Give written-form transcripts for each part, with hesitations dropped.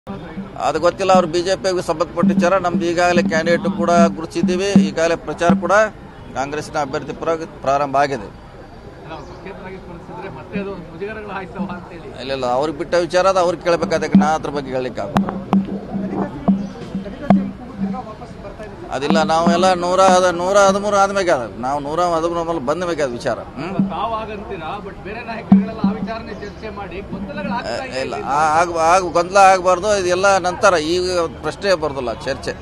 ಅದು ಗೊತ್ತಿಲ್ಲ. ಅವ್ರು ಬಿಜೆಪಿಗೆ ಸಂಬಂಧಪಟ್ಟ ವಿಚಾರ. ನಮ್ದು ಈಗಾಗಲೇ ಕ್ಯಾಂಡಿಡೇಟ್ ಕೂಡ ಗುರುತಿಸಿದ್ದೀವಿ. ಈಗಾಗಲೇ ಪ್ರಚಾರ ಕೂಡ ಕಾಂಗ್ರೆಸ್ನ ಅಭ್ಯರ್ಥಿ ಪರ ಪ್ರಾರಂಭ ಆಗಿದೆ. ಇಲ್ಲ ಅವ್ರಿಗೆ ಬಿಟ್ಟ ವಿಚಾರ ಅದು ಅವ್ರಿಗೆ ಕೇಳಬೇಕಾದಾಗ ನಾ ಅದ್ರ ಬಗ್ಗೆ ಹೇಳಲಿಕ್ಕೆ ಆಗೋದು. ಅದಿಲ್ಲ, ನಾವೆಲ್ಲ 113 ಆದ್ಮೇಲೆ ಅದ, ನಾವು 113 ಬಂದ ಮೇಲೆ ಅದು ವಿಚಾರ. ಇಲ್ಲ, ಗೊಂದಲ ಆಗಬಾರ್ದು. ಇದೆಲ್ಲ ನಂತರ, ಈಗ ಪ್ರಶ್ನೆ ಬರೋದಿಲ್ಲ ಚರ್ಚೆ.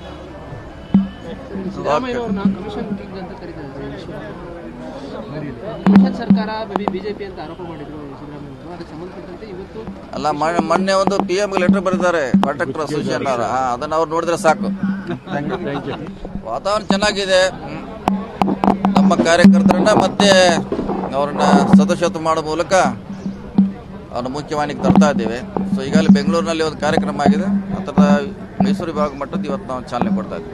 ಸರ್ಕಾರ ಬಿಜೆಪಿ ಅಂತ ಆರೋಪ ಮಾಡಿದ್ರು ಅದಕ್ಕೆ ಸಂಬಂಧಪಟ್ಟಂತೆ ಇವತ್ತು ಅಲ್ಲ, ಮೊನ್ನೆ ಒಂದು PM ಲೆಟರ್ ಬರೆದಿದ್ದಾರೆ ಕಾಂಟ್ರಾಕ್ಟರ್ ಅಸೋಸಿಯೇಷನ್ ಅವರು. ಅದನ್ನ ಅವ್ರು ನೋಡಿದ್ರೆ ಸಾಕು. ವಾತಾವರಣ ಚೆನ್ನಾಗಿದೆ. ನಮ್ಮ ಕಾರ್ಯಕರ್ತರನ್ನ ಮತ್ತೆ ಅವ್ರನ್ನ ಸದಸ್ಯತ್ವ ಮಾಡೋ ಮೂಲಕ ಅವ್ರನ್ನ ಮುಖ್ಯವಾಹಿನಿಗೆ ತರ್ತಾ ಇದ್ದೇವೆ. ಸೊ ಈಗಾಗಲೇ ಬೆಂಗಳೂರಿನಲ್ಲಿ ಒಂದು ಕಾರ್ಯಕ್ರಮ ಆಗಿದೆ. ಆ ಥರದ ಮೈಸೂರು ವಿಭಾಗ ಮಟ್ಟದ ಇವತ್ತು ನಾವು ಚಾಲನೆ ಕೊಡ್ತಾ ಇದ್ದೀವಿ.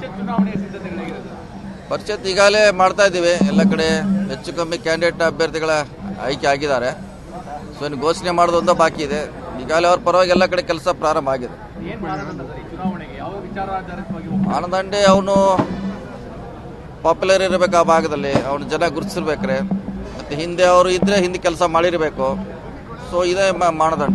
ಪರಿಷತ್ ಈಗಾಗಲೇ ಮಾಡ್ತಾ ಇದ್ದೀವಿ. ಎಲ್ಲ ಕಡೆ ಹೆಚ್ಚು ಕಮ್ಮಿ ಕ್ಯಾಂಡಿಡೇಟ್ ಅಭ್ಯರ್ಥಿಗಳ ಆಯ್ಕೆ ಆಗಿದ್ದಾರೆ. ಸೊ ಇನ್ನು ಘೋಷಣೆ ಮಾಡೋದೊಂದು ಬಾಕಿ ಇದೆ. ಈಗಾಗಲೇ ಅವ್ರ ಪರವಾಗಿ ಎಲ್ಲ ಕಡೆ ಕೆಲಸ ಪ್ರಾರಂಭ ಆಗಿದೆ. ಮಾನದಂಡ ಅವನು ಪಾಪ್ಯುಲರ್ ಇರಬೇಕು, ಆ ಭಾಗದಲ್ಲಿ ಅವನು ಜನ ಗುರುತಿಸಿರ್ಬೇಕ್ರೆ, ಮತ್ತೆ ಹಿಂದೆ ಅವರು ಇದ್ರೆ ಹಿಂದೆ ಕೆಲಸ ಮಾಡಿರಬೇಕು. ಸೊ ಇದೇ ಮಾನದಂಡ.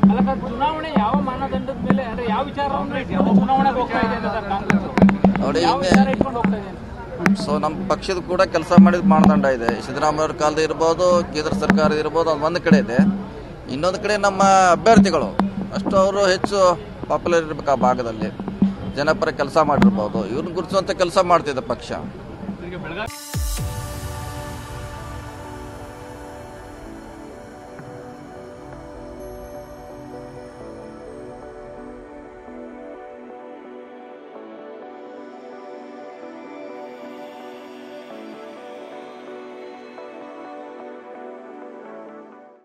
ನೋಡಿ, ಸೊ ನಮ್ಮ ಪಕ್ಷದ ಕೂಡ ಕೆಲಸ ಮಾಡಿದ ಮಾನದಂಡ ಇದೆ. ಸಿದ್ದರಾಮಯ್ಯ ಅವ್ರ ಕಾಲದ ಇರ್ಬೋದು, ಕೇಂದ್ರ ಸರ್ಕಾರ ಇರ್ಬೋದು, ಅದು ಒಂದು ಕಡೆ ಇದೆ. ಇನ್ನೊಂದು ಕಡೆ ನಮ್ಮ ಅಭ್ಯರ್ಥಿಗಳು ಅಷ್ಟು ಅವರು ಹೆಚ್ಚು ಪಾಪ್ಯುಲರ್ ಇರಬೇಕು, ಆ ಭಾಗದಲ್ಲಿ ಜನಪರ ಕೆಲಸ ಮಾಡಿರ್ಬೋದು. ಇವ್ರನ್ನ ಗುರುತಿಸುವಂತ ಕೆಲಸ ಮಾಡ್ತಿದ್ದ ಪಕ್ಷ.